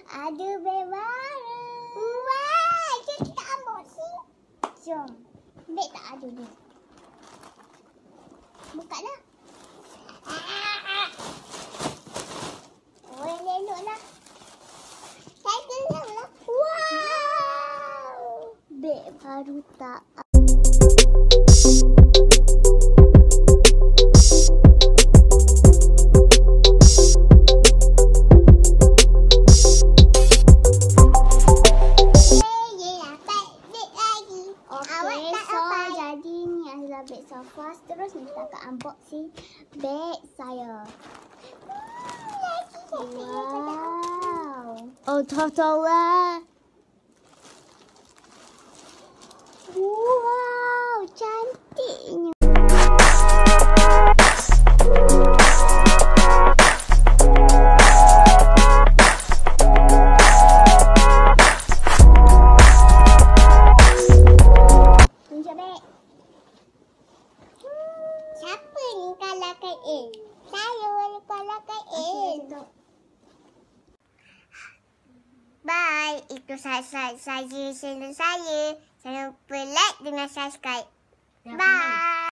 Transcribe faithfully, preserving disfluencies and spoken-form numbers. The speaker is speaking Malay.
Ada beg baru. Wah, jom kita unboxing. Jom. Beg tak ada beg. Buka lah. Oh, yang elok lah. Saya kenal lah. Wow. Beg baru tak. Beg Safas. Terus ni kita akan unboxing beg saya. Wow. Oh, tahu-tahu lah. Wow, cantiknya. Tunjuk beg. Siapa ni kalahkan A? Saya boleh kalahkan A. Okay, bye. Itu sahaja saja channel saya. Jangan lupa like dan subscribe. Bye.